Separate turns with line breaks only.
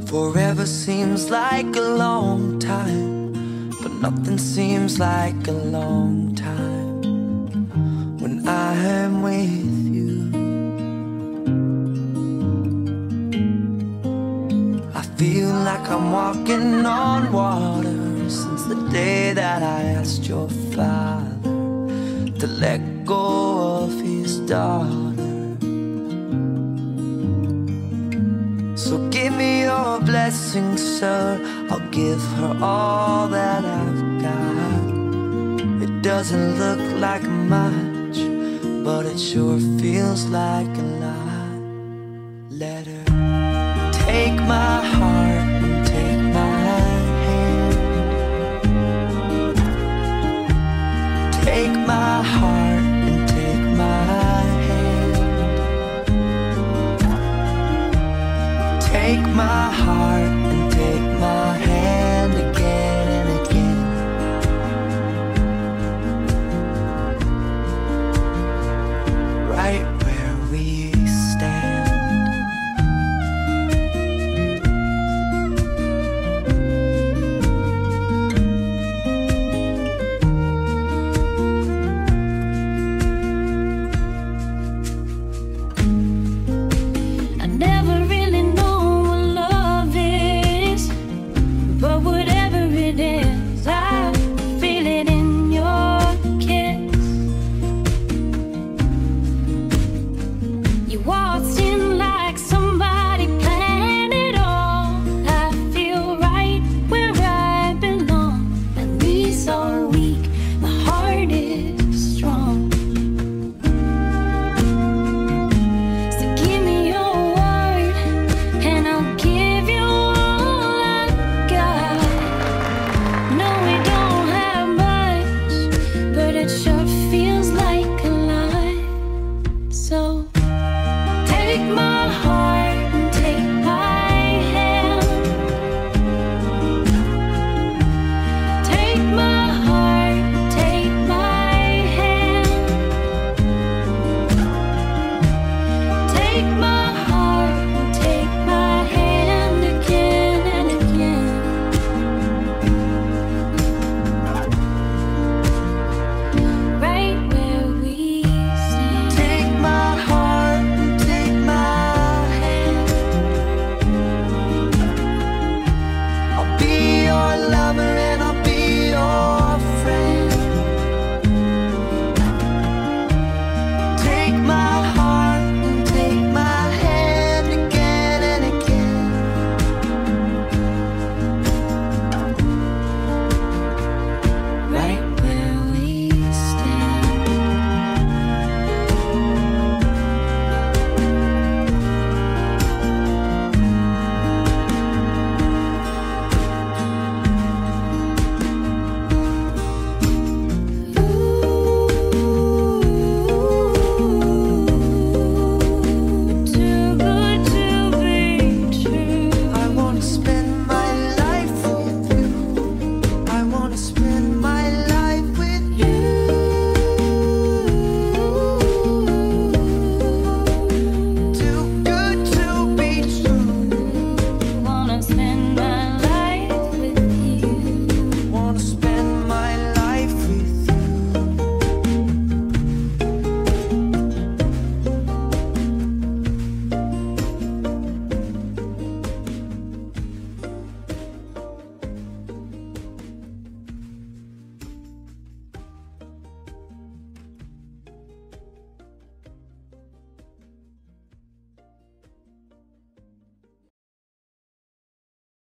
Forever seems like a long time, but nothing seems like a long time when I am with you. I feel like I'm walking on water since the day that I asked your father to let go of his daughter. So give me your blessing, sir. I'll give her all that I've got. It doesn't look like much, but it sure feels like a lot.